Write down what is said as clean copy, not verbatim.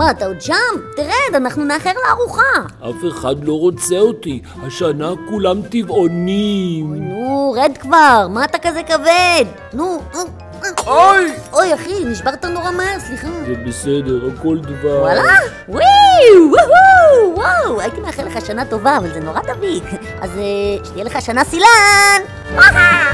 מה, אתה עוד שם? תרד, אנחנו נאחר לארוחה. אף אחד לא רוצה אותי, השנה כולם טבעונים. נו, רד כבר, מה אתה כזה כבד? נו, אוי! אוי אחי, נשברת נורא מהר, סליחה. זה בסדר, הכל דבר. וואלה? וואו, וואו, הייתי מאחל לך שנה טובה, אבל זה נורא דביק. אז שתהיה לך שנה סילן.